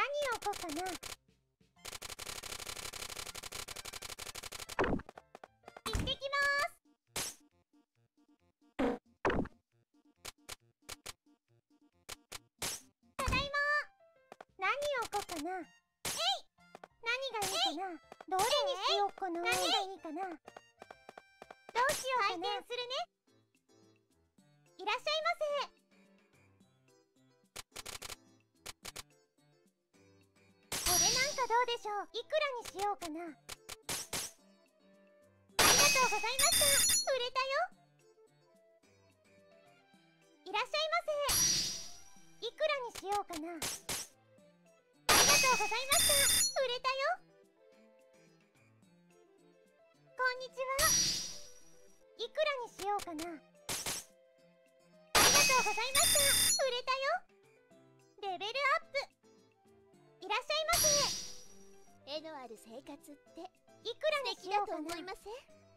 を置こうかな。行ってきます。ただいま。何を置こうかな。えい。何がいいかな。どれにしようかな。何がいいかな。どうしようかな。開店するね。いらっしゃいませ。これなんかどうでしょう。いくらにしようかな。ありがとうございました。売れたよ。いらっしゃいませ。いくらにしようかな。ありがとうございました。売れたよ。こんにちは。いくらにしようかな。ありがとうございました。売れたよ。レベルアップ。いらっしゃいませ。絵のある生活っていくらにしようかな。素敵だと思いません？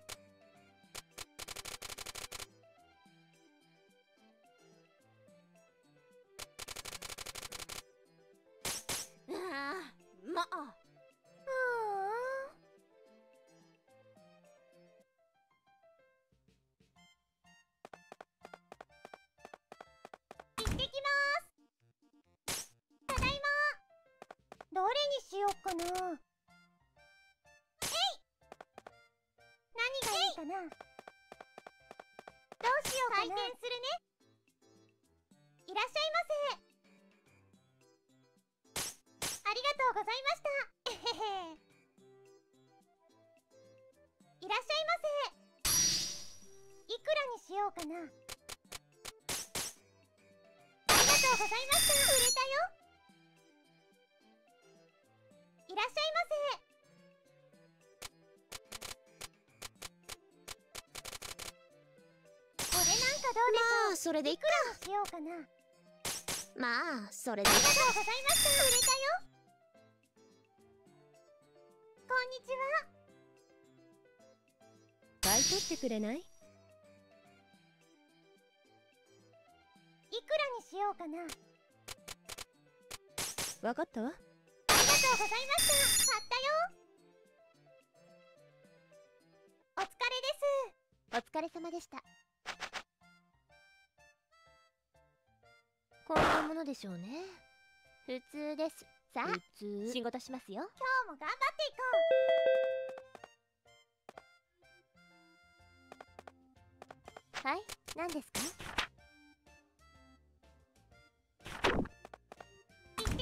ああ、まあ。行ってきます。ただいま。どれにしようかな。えい。何がいいかな。どうしようかな。開店するね。いらっしゃいませ。ありがとうございました。えへへ。いらっしゃいませ。いくらにしようかな。ありがとうございました。売れたよ。いらっしゃいませ。これなんかどうでしょう。まあそれでいくらにしようかな。まあそれで。ありがとうございました。売れたよ。こんにちは。 買い取ってくれない？いくらにしようかな。 わかったわ。 ありがとうございました。買ったよ。お疲れです。お疲れ様でした。こんなものでしょうね。普通です。さあ、仕事しますよ。今日も頑張っていこう。はい、何ですか？行ってきます。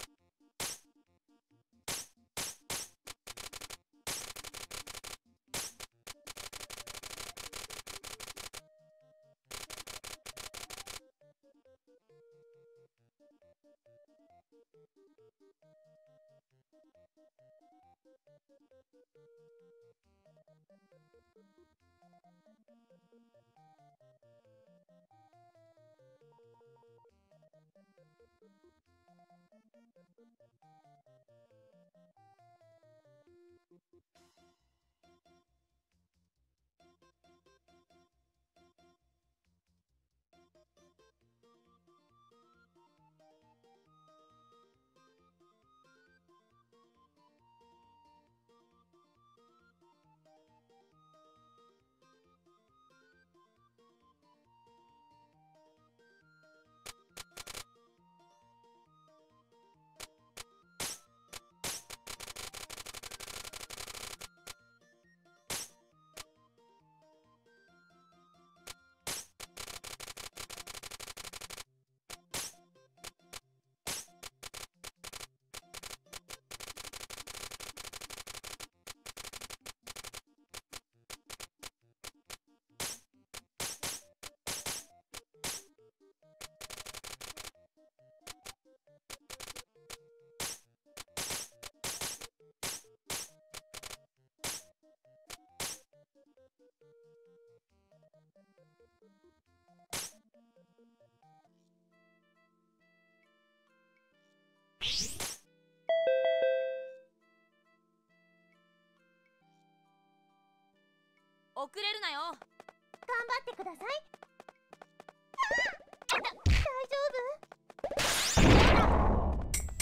遅れるなよ。 頑張ってください。大丈夫？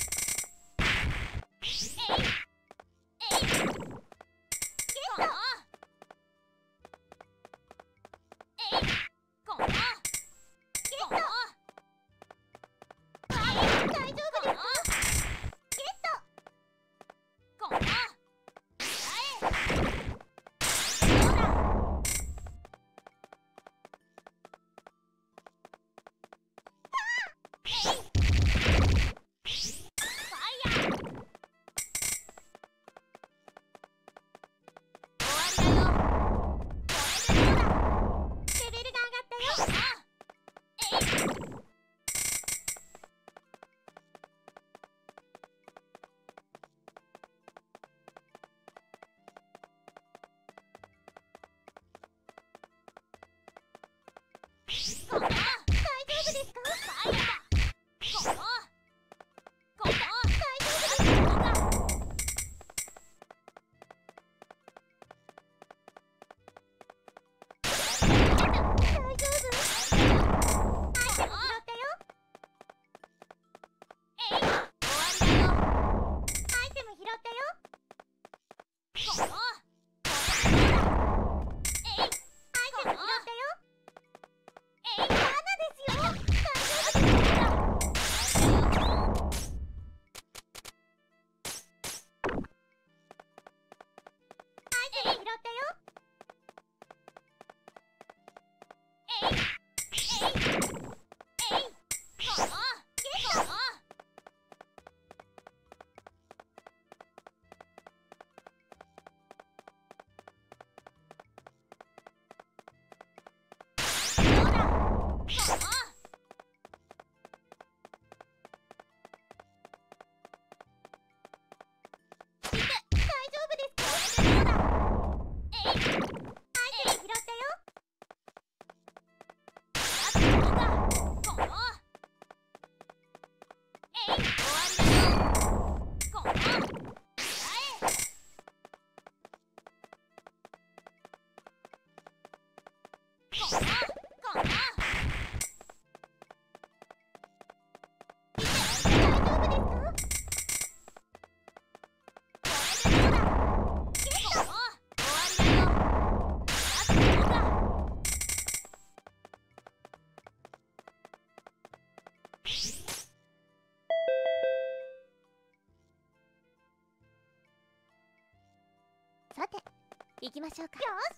さて行きましょうか。よし、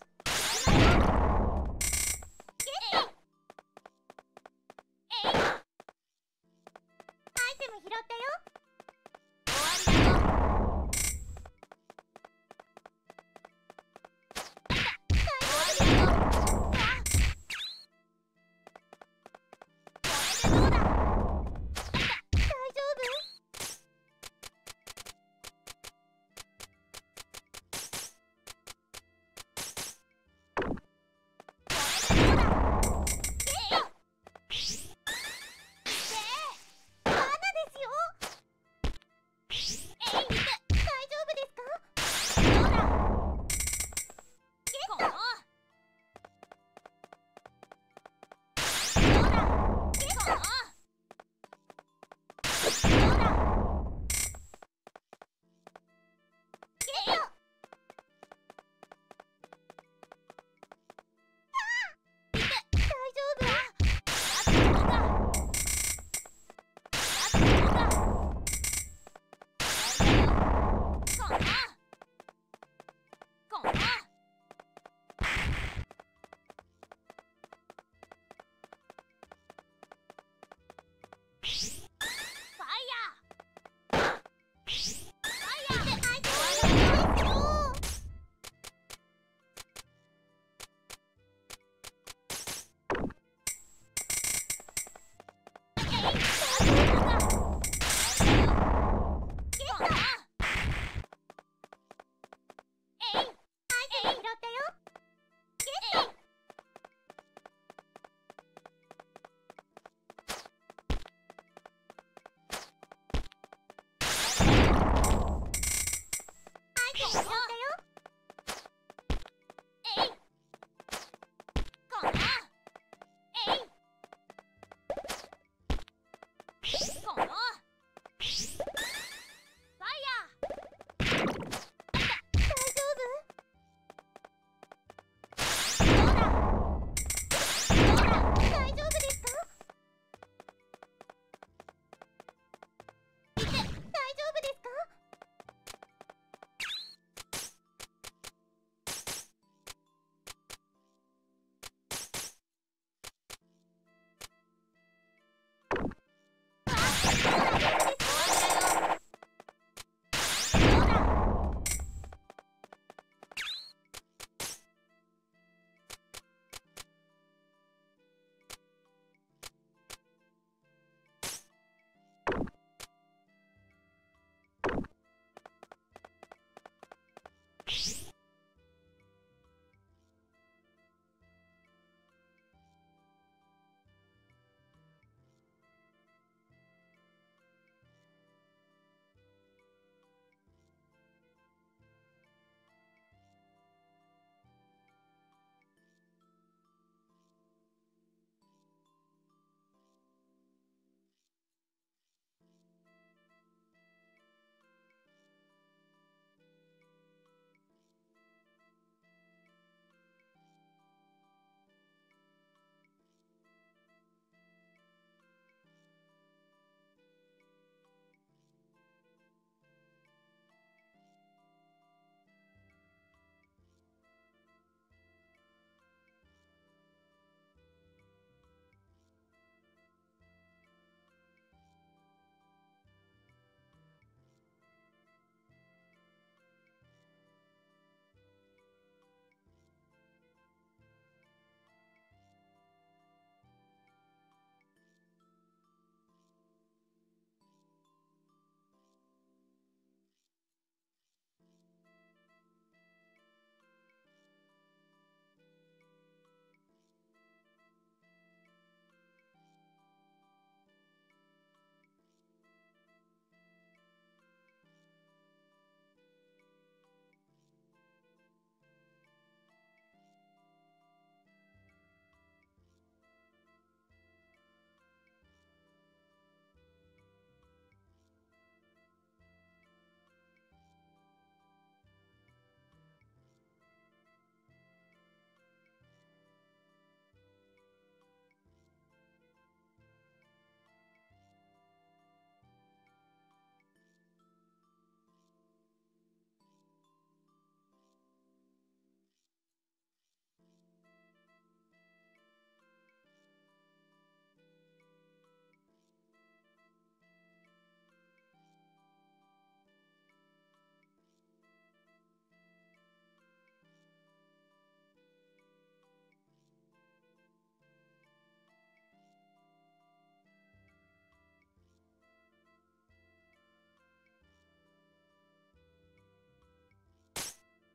アイテム拾ったよ。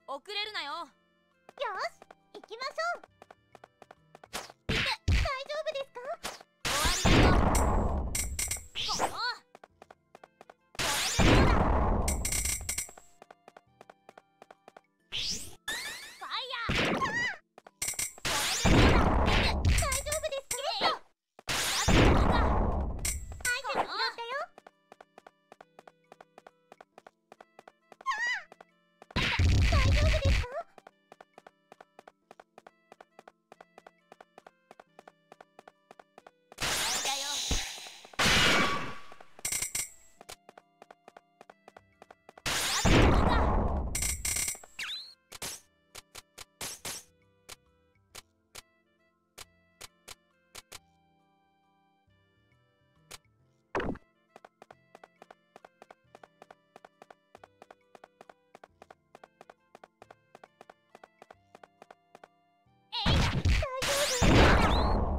遅れるなよ。 よし、行きましょう。大丈夫ですか？ 終わりだよ。このこれでどうだ。ファイヤー。これでどうだ。 大丈夫ですか？ やったものか。 アイテム拾ったよ。大丈夫ですか？ 終わりだよ。やったものか。えいだ。 大丈夫？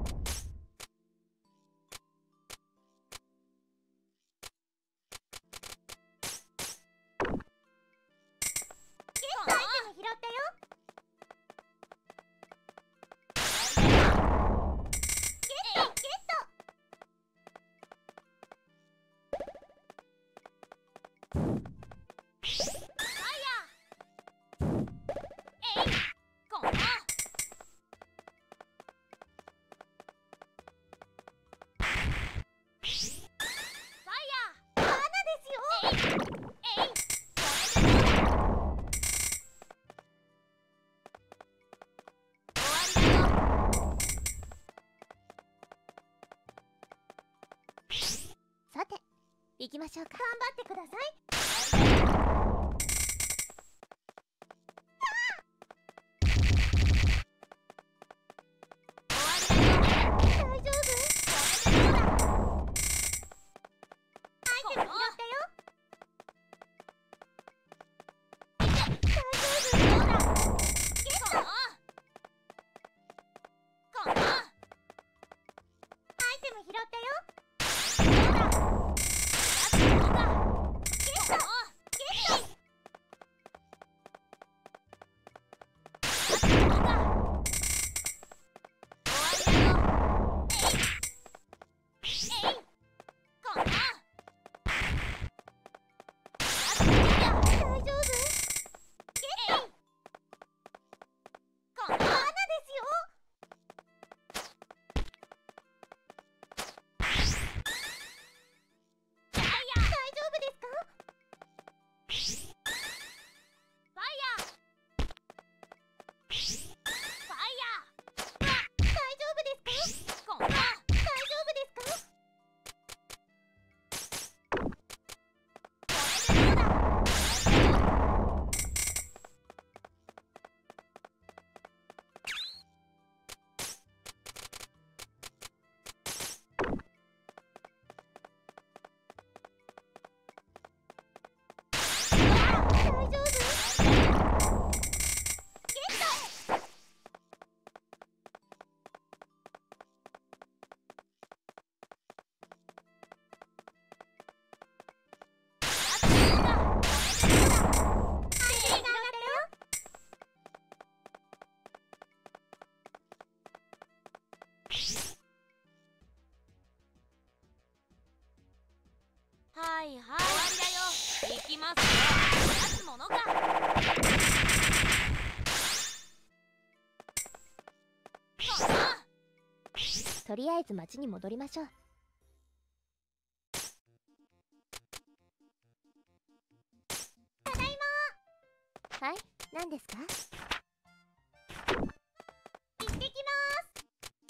このアイテム拾ったよ。ゲットゲット。 ファイヤー。えい。このファイヤー。 罠ですよ。 えい。えい。これでどうだ。終わりだよ。 さて、行きましょうか。頑張ってください。 終わりだよ。終わりだよ。 大丈夫？ これでどうだ。 アイテム拾ったよ。 どうだ。 ゲット。 このアイテム拾ったよ。 どうだ。やったものか。 ゲットゲット。 やったものか。終わりだよ。えい。えい。このやったものか。 大丈夫？ えい。この罠ですよ。 ファイヤー。 大丈夫ですか？ ファイヤー。ファイヤ大丈夫ですか？ ー。この大丈夫ですか？ これでどうだ。終わりだよ。 大丈夫？ゲット。 やったものか。これでどうだ。 アイテム拾ったよ。 はいはい。終わりだよ。行きますよ。やつものか。このとりあえず町に戻りましょう。 ただいま。 はい、何ですか？ 行ってきます。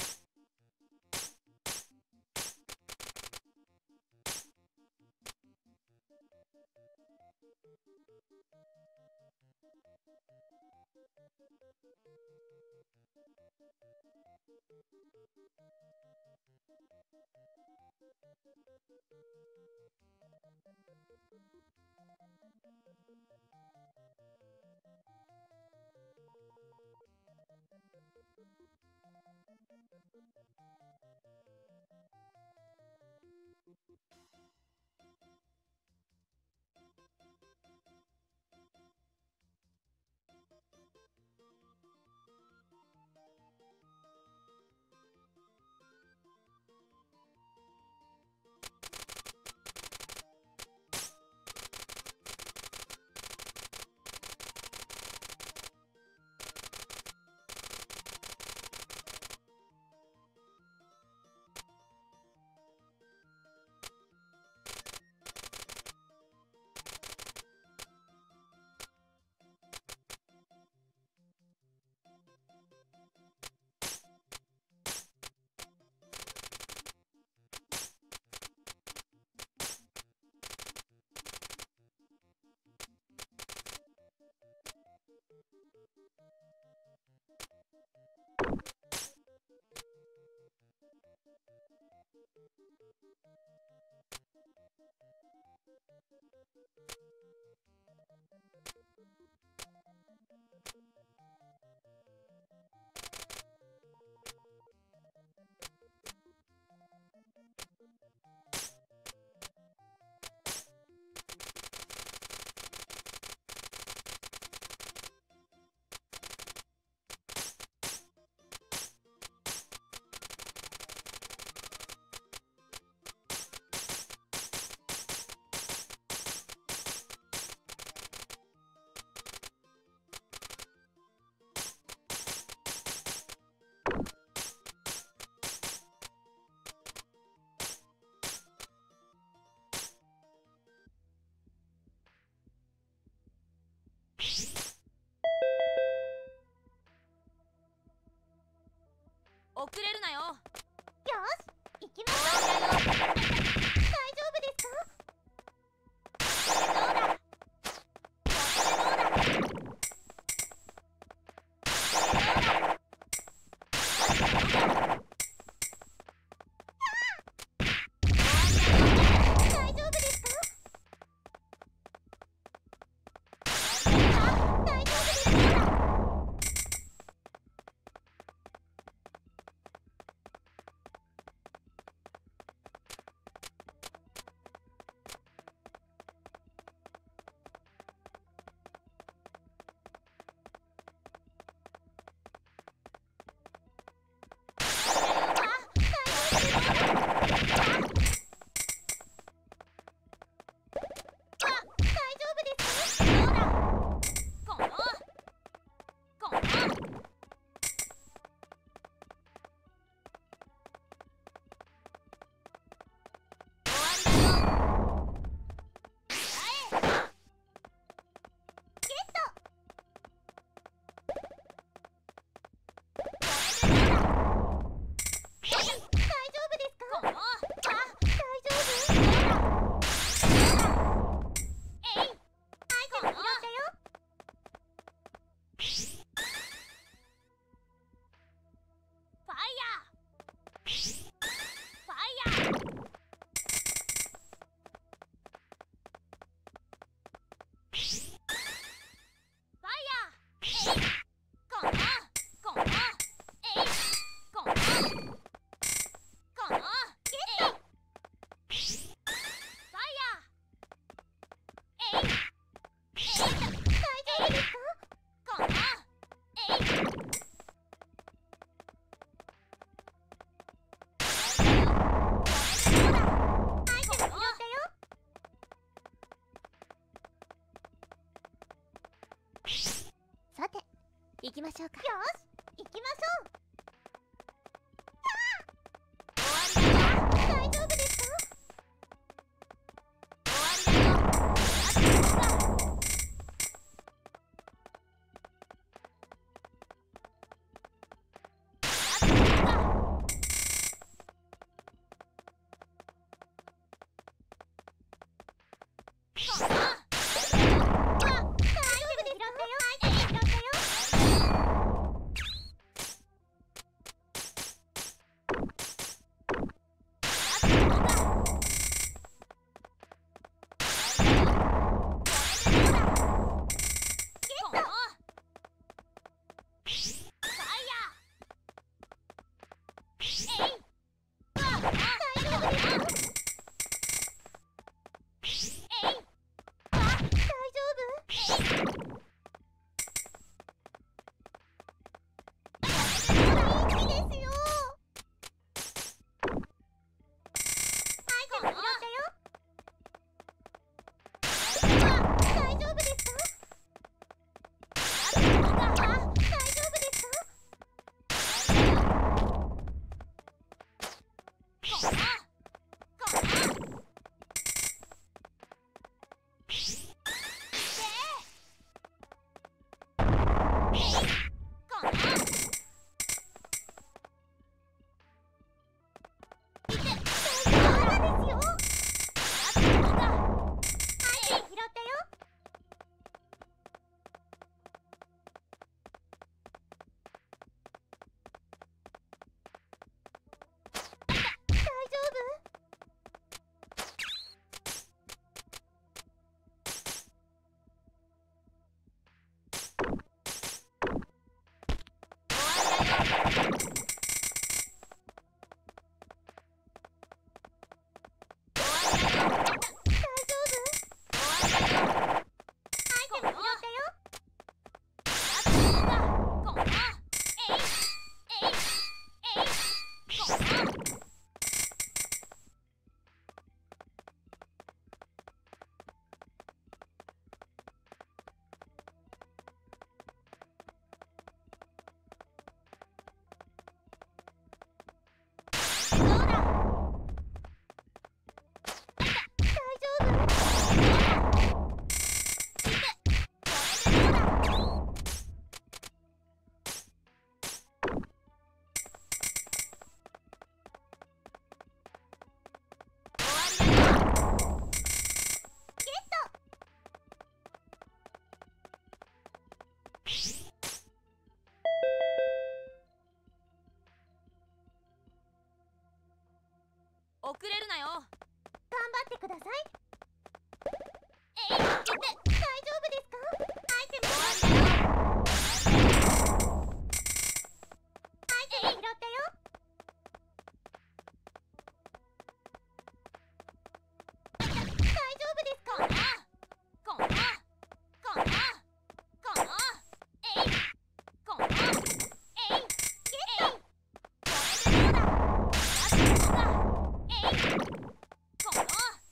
遅れるなよ。 よし行きましょう。大丈夫ですか？ どうだ。 大丈夫ですか？大丈夫ですか？ さて行きましょうか。 よし行きましょう。大丈夫ですか？ 遅れるなよ。 頑張ってください。 えい、 大丈夫ですか？アイテム拾ったよ。大丈夫ですか？ こんなえい、こんなえい、 ゲット。 これでどうだ。やってるのか。えい、この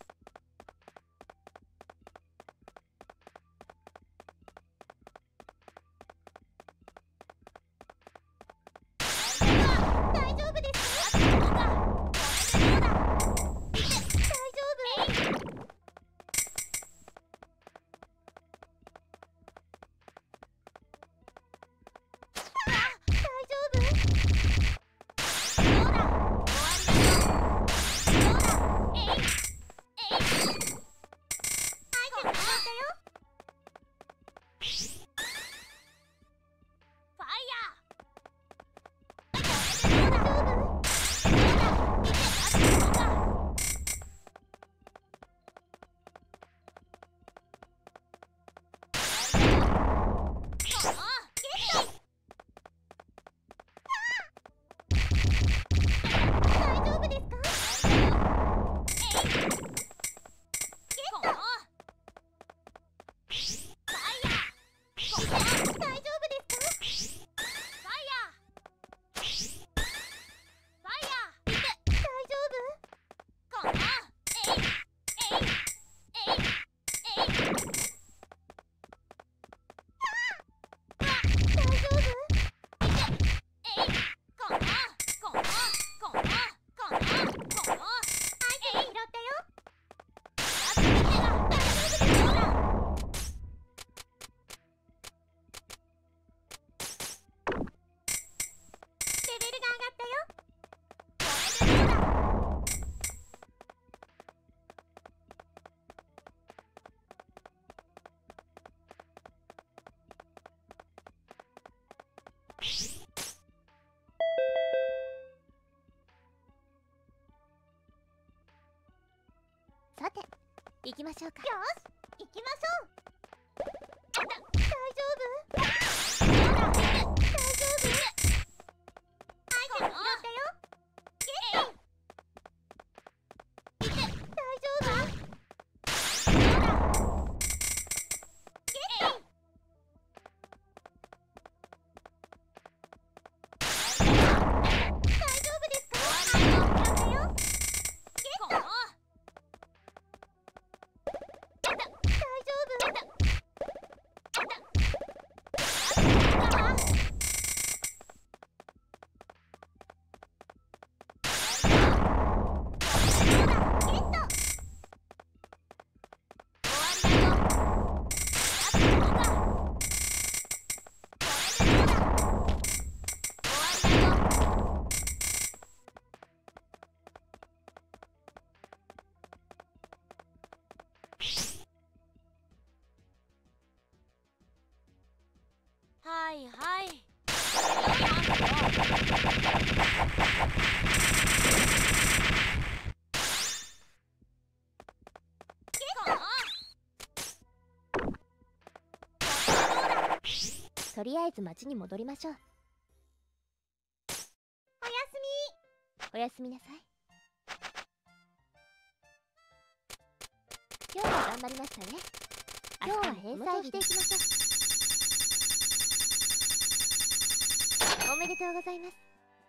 大丈夫ですか？ やってるのか。これでどうだ。 大丈夫。大丈夫。 どうだ。終わりだよ。どうだ。えい、 アイテム拾ったよ。 ファイヤー。 大丈夫。大丈夫ですか？大丈夫ですか？大丈夫。大丈夫。アイテム拾ったよ。レベルが上がったよ。 さて行きましょうか。 よし、行きましょう。大丈夫？大丈夫？アイテム拾ったよ。ゲット。大丈夫？ゲット。大丈夫ですか？アイテム拾ったよ。ゲット。大丈夫？ゲット。 はいはい。 とりあえず町に戻りましょう。 おやすみなさい。今日は頑張りましたね。今日は返済していきましょう。おめでとうございます。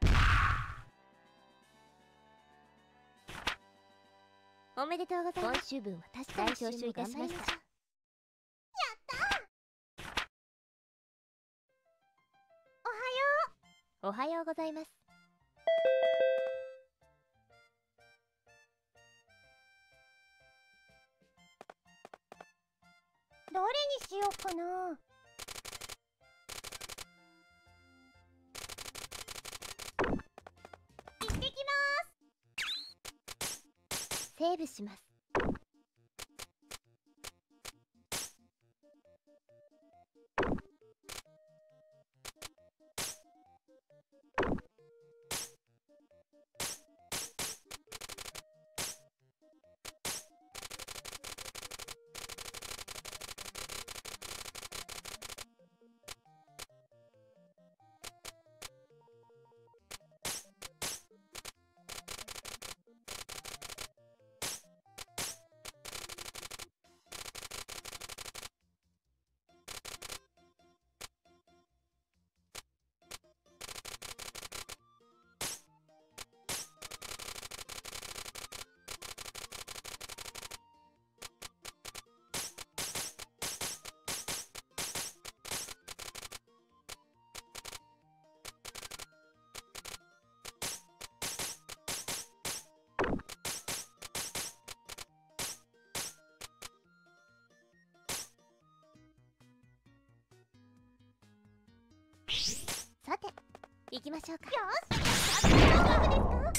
おめでとうございます。今週分は確かに徴収いたしました。おはようございます。 どれにしようかな。行ってきます。 セーブします。さて、行きましょうか。 よし、大丈夫ですか？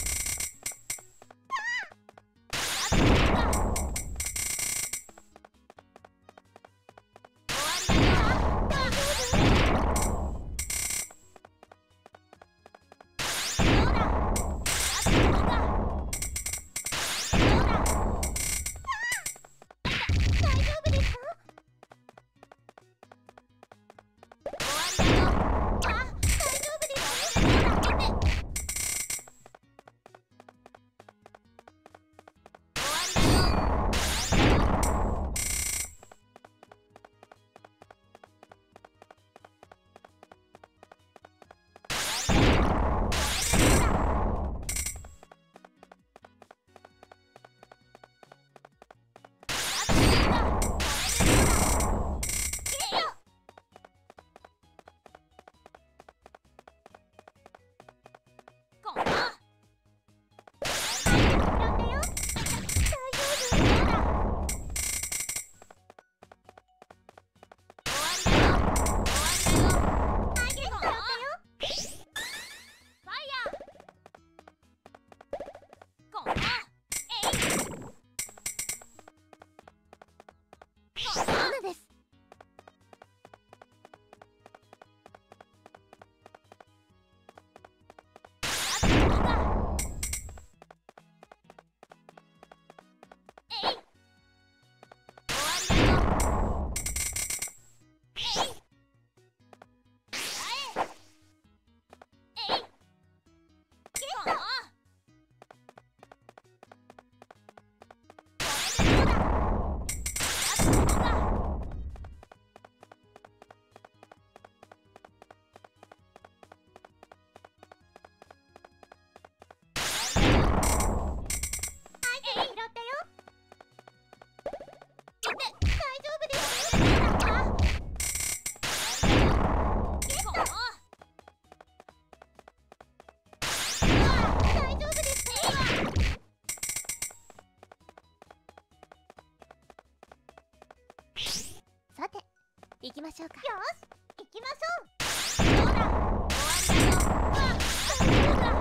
さて、行きましょうか。 よし、行きましょう。どうだ、終わりだよ。どうだ。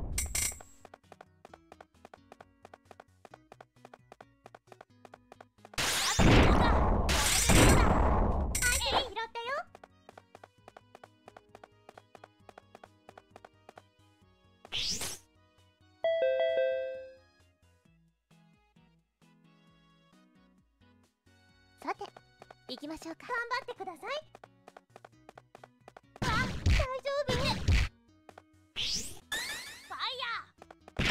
さて、行きましょうか。 頑張ってください。あ、大丈夫。ファイヤー。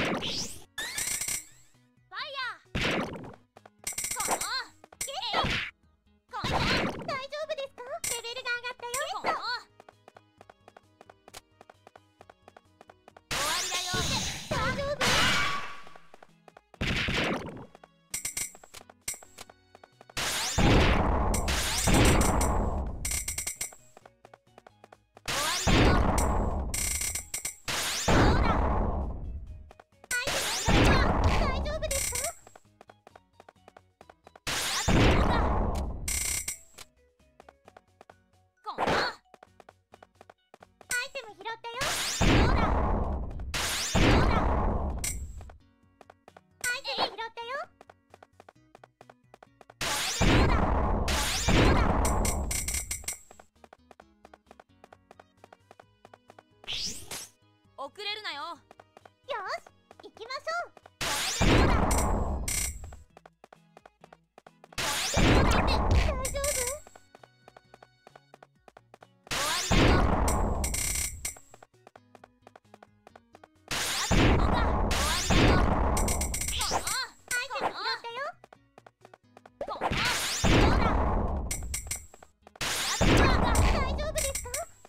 し行きましょう。これでどうだ。これでどうだって。大丈夫？終わりだよ。あとここか。終わりだよ。このアイテム拾ったよ。このどうだ。あとここか。大丈夫ですか？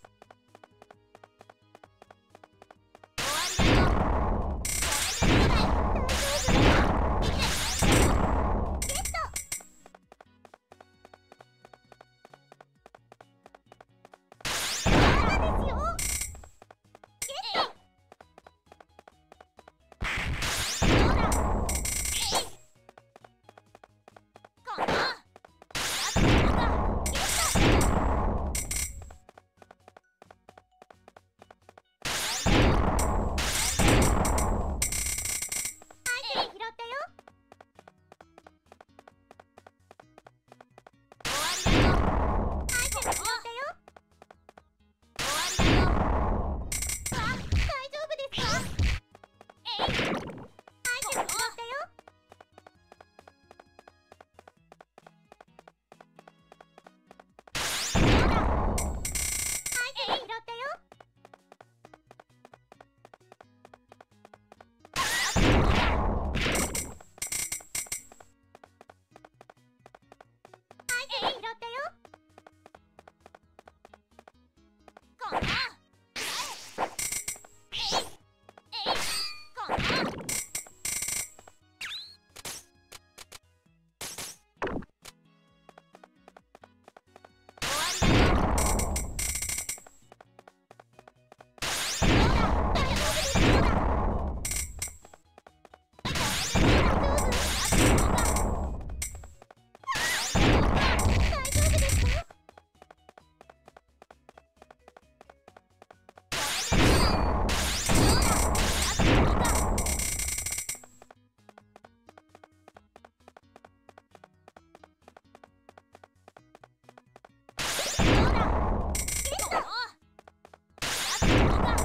終わりだよ。これでどうだ。大丈夫だよ。見て。ゲット。まだですよ。ゲット。どうだ。このあとここか。ゲット。アイテム拾ったよ。終わりだよ。アイテム拾ったよ。終わりだよ。あ、大丈夫ですか？アイテム拾ったよ。どうだ。アイテム拾ったよ。あとここだ。アイテム拾ったよ。このこの終わりだよ。どうだ。大丈夫です。どうだ。これで大丈夫。あとここか。大丈夫ですか？これでどうだ。どうだ。あとここか。どうだ。ゲット。あとここか。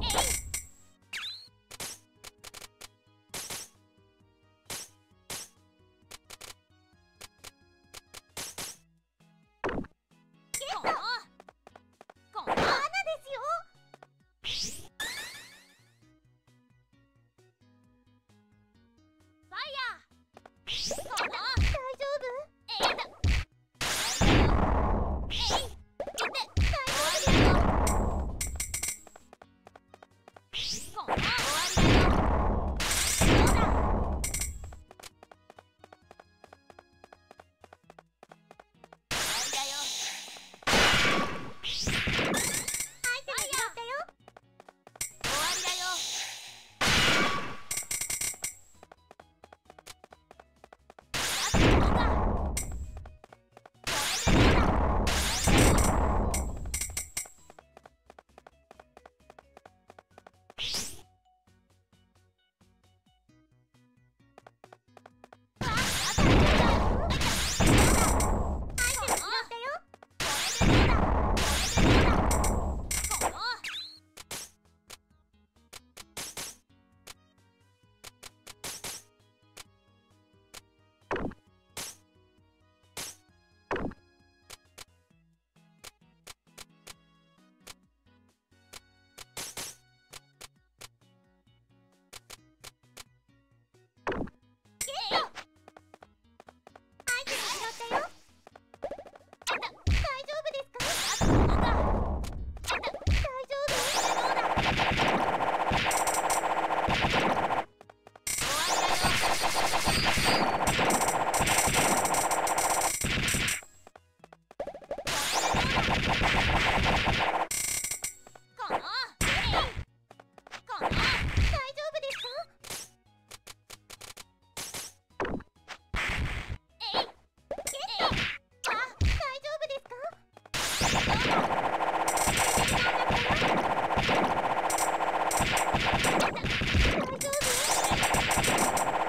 ゲット。この罠ですよ。ファイヤー。この大丈夫？だ。終わりだよ。見て。終わりだよ。この終わりだよ。どうだ。終わりだよ。アイテム拾ったよ。終わりだよ。あとここか。これでどうだ。あ、あとここだ。どうだ。アイテム拾ったよ。これでどうだ。これでどうだ。このゲット。アイテム拾ったよ。大丈夫ですか？あとここか。大丈夫？これでどうだ。終わりだよ。このこの大丈夫ですか？ゲット。あ、大丈夫ですか？どうだ。大丈夫？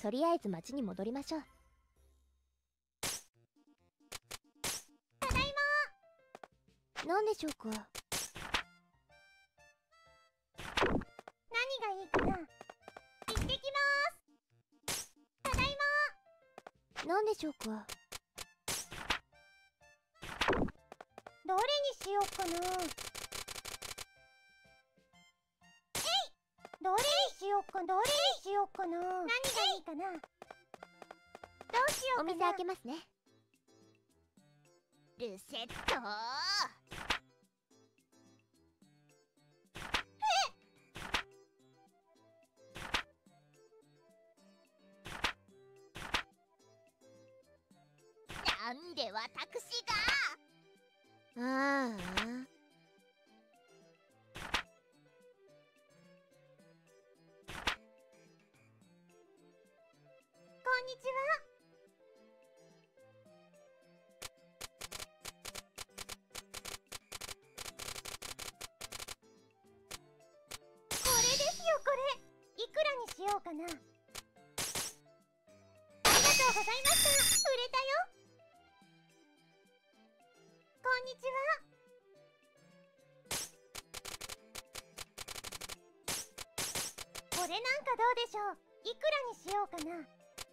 とりあえず町に戻りましょう。 ただいま。 何でしょうか。 何がいいかな。行ってきます。ただいま。 何でしょうか。 どれにしようかな。どれにしようかな。どれにしようかな。何がいいかな。どうしようかな。 お店開けますね。 ルセットなんで私が。 ああ。 こんにちは。これですよ、これ。いくらにしようかな。ありがとうございました。売れたよ。こんにちは。これなんかどうでしょう。いくらにしようかな。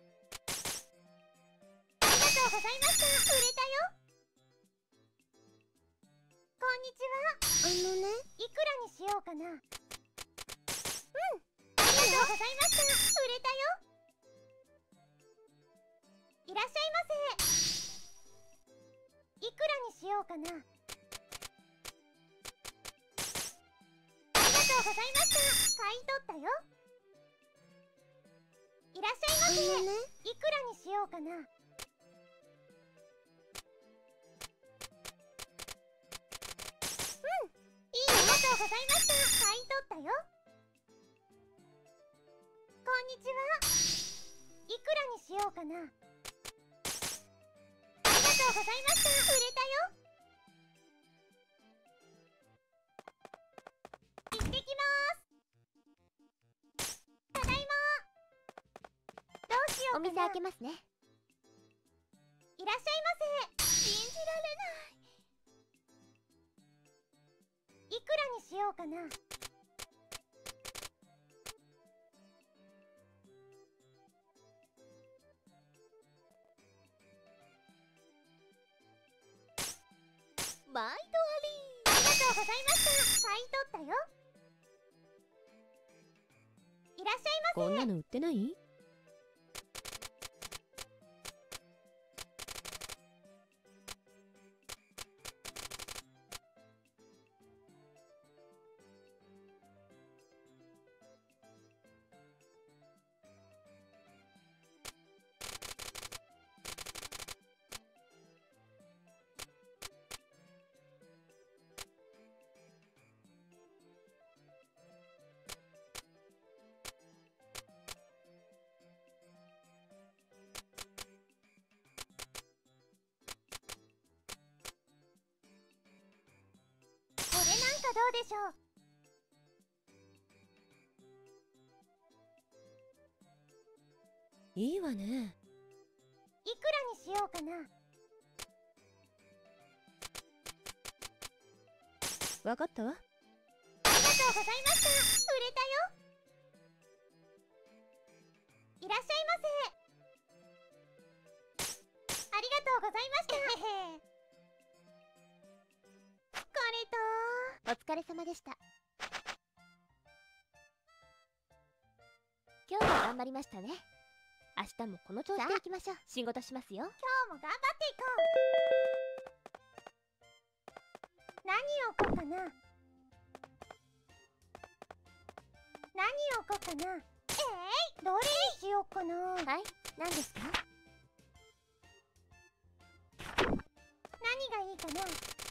ありがとうございました。売れたよ。こんにちは。いくらにしようかな。ありがとうございました。売れたよ。いらっしゃいませ。いくらにしようかな。ありがとうございました。買い取ったよ。いらっしゃいませ。いくらにしようかな。いいよ。ありがとうございました。買い取ったよ。こんにちは。いくらにしようかな。ありがとうございました。売れたよ。行ってきます。ただいま。どうしようかな。 お店開けますね。 いらっしゃいませ。 信じられない。 いくらにしようかな。 毎度あありがとうございました。買い取ったよ。いらっしゃいませ。 こんなの売ってない？ これなんかどうでしょう。 いいわね。 いくらにしようかな。 わかったわ。 ありがとうございました。売れたよ。いらっしゃいませ。ありがとうございました。疲れた。 お疲れ様でした。今日も頑張りましたね。明日もこの調子でいきましょう。仕事しますよ。 今日も頑張っていこう。何を置こうかな。何を置こうかな。どれにしようかな。 はい、何ですか？ 何がいいかな。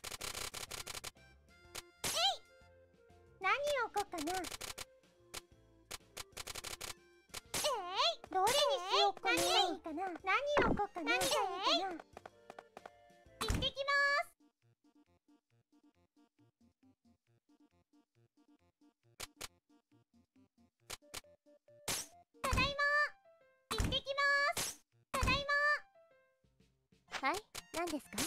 何を置こうかな。どれにしようかな。何がいいかな。何を置こうかな。何がいいかな。行ってきます。ただいま。行ってき何ですか？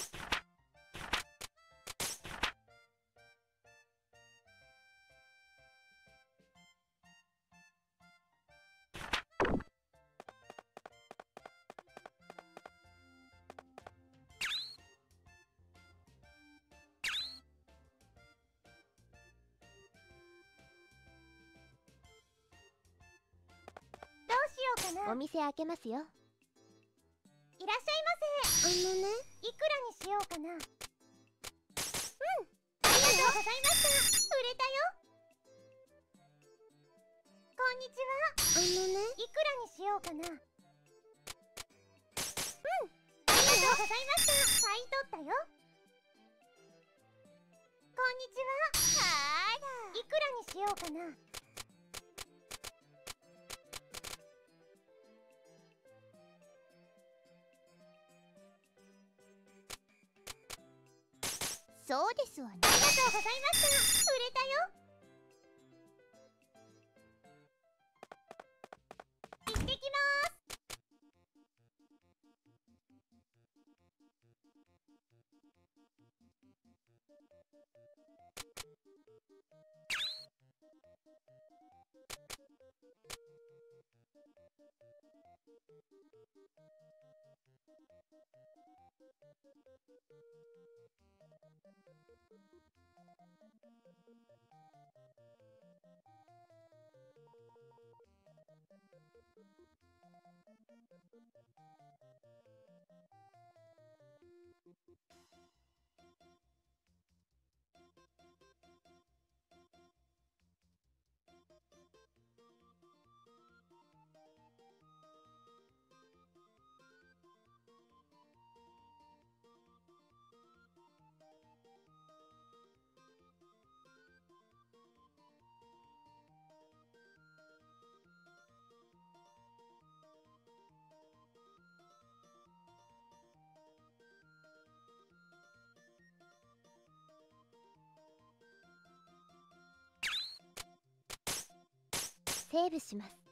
どうしようかな。 お店開けますよ。 いらっしゃいませ。いくらにしようかな。ありがとうございました。売れたよ。こんにちは。いくらにしようかな。ありがとうございました。買い取ったよ。こんにちは。あら。いくらにしようかな。 そうですわね。 ありがとうございました。売れたよ。行ってきます。 セーブします。